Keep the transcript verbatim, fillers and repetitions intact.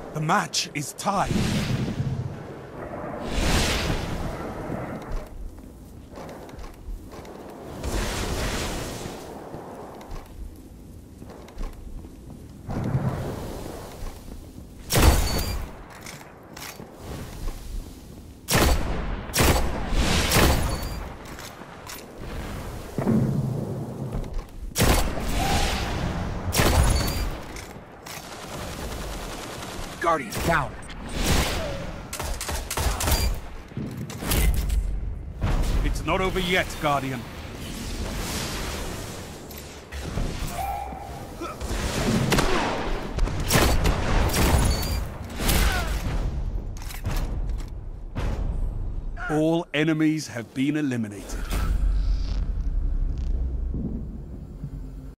The match is tied. Guardian down. It's not over yet, Guardian. All enemies have been eliminated.